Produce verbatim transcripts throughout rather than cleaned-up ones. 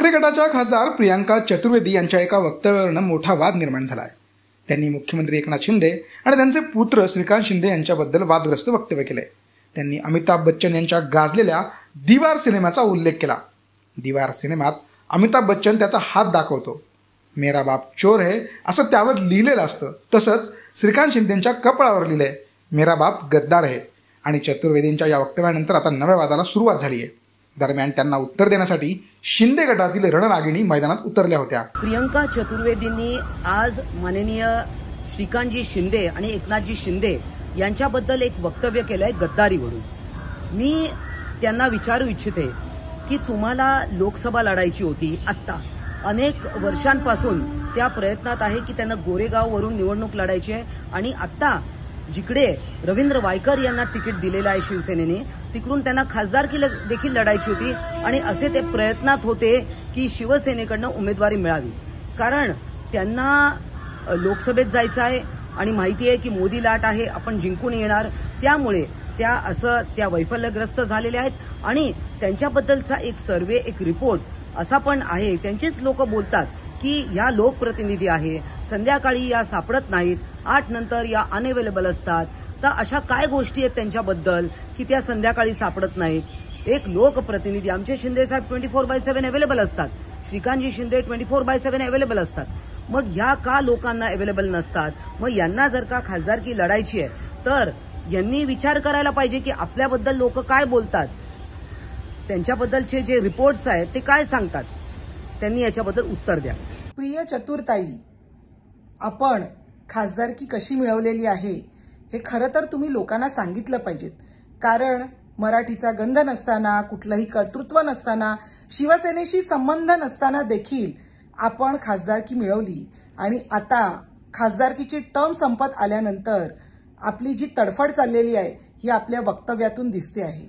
ठाकरे गटाच्या खासदार प्रियांका चतुर्वेदी यांच्या एका वक्तव्यावरून मोठा वाद निर्माण झाला आहे। त्यांनी मुख्यमंत्री एकनाथ शिंदे आणि त्यांचे पुत्र श्रीकांत शिंदे यांच्याबद्दल वादग्रस्त वक्तव्य केले। त्यांनी अमिताभ बच्चन यांच्या गाजलेल्या दीवार सिनेमाचा उल्लेख केला। दीवार सिनेमात अमिताभ बच्चन त्याचा हात दाखवतो, मेरा बाप चोर है असं त्यावर लिहिलेलं असतं। तसंच श्रीकांत शिंदेंच्या कपडावर लिहिलंय, मेरा बाप गद्दार है। आणि चतुर्वेदींच्या या वक्तव्यानंतर आता नव्या वादाला सुरुवात झाली आहे। दरम्यान त्यांना उत्तर देण्यासाठी शिंदे गटातील रणरागिणी मैदानात उतरल्या होत्या। प्रियंका चतुर्वेदींनी आज माननीय श्रीकांतजी शिंदे आणि एकनाथजी शिंदे यांच्याबद्दल एक वक्तव्य केलंय गद्दारीवरून। मी त्यांना विचारू इच्छिते की तुम्हाला लोकसभा लढायची होती, आत्ता अनेक वर्षांपासून त्या प्रयत्नात आहे की त्यांना गोरेगाववरून निवडणूक लढायची आहे आणि आत्ता जिकडे रवींद्र वायकर यांना तिकीट दिलेलं आहे शिवसेनेने, तिकडून त्यांना खासदारकी देखील लढायची होती आणि असे ते प्रयत्नात होते की शिवसेनेकडनं उमेदवारी मिळावी, कारण त्यांना लोकसभेत जायचं आहे आणि माहिती आहे की मोदी लाट आहे, आपण जिंकून येणार। त्यामुळे त्या असं त्या वैफल्यग्रस्त झालेल्या आहेत आणि त्यांच्याबद्दलचा एक सर्वे, एक रिपोर्ट असा पण आहे, त्यांचेच लोक बोलतात की या लोकप्रतिनिधी आहे, संध्याकाळी या सापडत नाहीत, आठ नंतर या अनअवेलेबल असतात। तर अशा काय गोष्टी आहेत त्यांच्याबद्दल की त्या संध्याकाळी सापडत नाहीत? एक लोकप्रतिनिधी, आमचे शिंदे साहेब twenty four by seven available असतात, Shrikantji Shinde twenty four by seven available असतात। मग ह्या का लोकांना अवेलेबल नसतात? मग यांना जर का खासदारकी लढायची आहे तर यांनी विचार करायला पाहिजे की आपल्याबद्दल लोक काय बोलतात, त्यांच्याबद्दलचे जे रिपोर्ट्स आहेत ते काय सांगतात, त्यांनी याच्याबद्दल उत्तर द्या। प्रिय चतुर्ताई, आपण खासदारकी कशी मिळवलेली आहे हे खरं तर तुम्ही लोकांना सांगितलं पाहिजेत, कारण मराठीचा गंध नसताना, कुठलंही कर्तृत्व नसताना, शिवसेनेशी संबंध नसताना देखील आपण खासदारकी मिळवली आणि आता खासदारकीची टर्म संपत आल्यानंतर आपली जी तडफड चाललेली आहे ही आपल्या वक्तव्यातून दिसते आहे।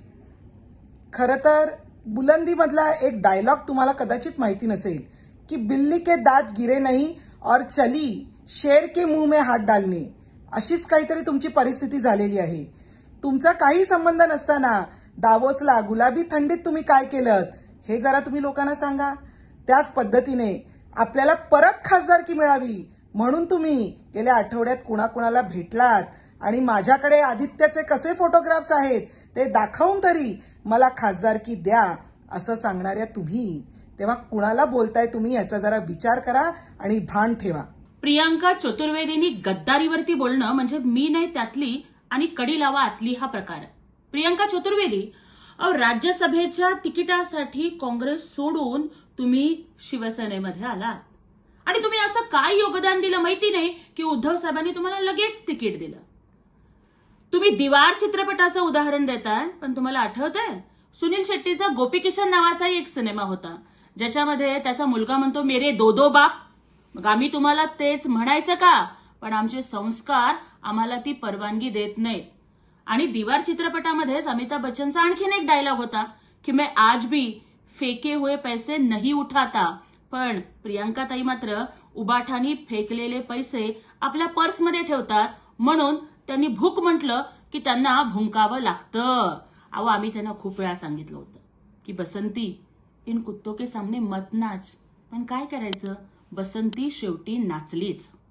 खरं तर बुलंदीमधला एक डायलॉग तुम्हाला कदाचित माहिती नसेल की बिल्ली के दात गिरे नहीं और चली शेर के मुंह में हात डालने, अशीच काहीतरी तुमची परिस्थिती झालेली आहे। तुमचा काही संबंध नसताना दावोसला गुलाबी थंडीत तुम्ही काय केलं हे जरा तुम्ही लोकांना सांगा। त्याच पद्धतीने आपल्याला परत खासदारकी मिळावी म्हणून तुम्ही गेल्या आठवड्यात कुणाकुणाला भेटलात आणि माझ्याकडे आदित्यचे कसे फोटोग्राफ्स आहेत ते दाखवून तरी मला खासदारकी द्या असं सांगणाऱ्या तुम्ही, तेव्हा कुणाला बोलताय तुम्ही याचा जरा विचार करा आणि भान ठेवा। प्रियांका चतुर्वेदींनी गद्दारीवरती बोलणं म्हणजे मी नाही त्यातली आणि कडी लावा आतली हा प्रकार। प्रियांका चतुर्वेदी, राज्यसभेच्या तिकिटासाठी काँग्रेस सोडून तुम्ही शिवसेनेमध्ये आलात आणि तुम्ही असं काय योगदान दिलं माहिती नाही की उद्धव साहेबांनी तुम्हाला लगेच तिकीट दिलं। तुम्ही दीवार चित्रपटाचं उदाहरण देताय, पण तुम्हाला आठवतंय सुनील शेट्टीचा गोपी किशन नावाचा एक सिनेमा होता ज्याच्यामध्ये त्याचा मुलगा म्हणतो मेरे दो दो बाप। मग आम्ही तुम्हाला तेच म्हणायचं का? पण आमचे संस्कार आम्हाला ती परवानगी देत नाहीत। आणि दीवार चित्रपटामध्येच अमिताभ बच्चनचा आणखीन एक डायलॉग होता की मैं आज भी फेके हुए पैसे नहीं उठाता, पण प्रियांका ताई मात्र उबाठानी फेकलेले पैसे आपल्या पर्समध्ये ठेवतात, म्हणून त्यांनी भूक म्हटलं की त्यांना भुंकावं लागतं। अहो, आम्ही त्यांना खूप वेळा सांगितलं होतं की बसंती इन कुत्तों के सामने मत नाच, पण काय करायचं, बसंती शेवटी नाचलीच।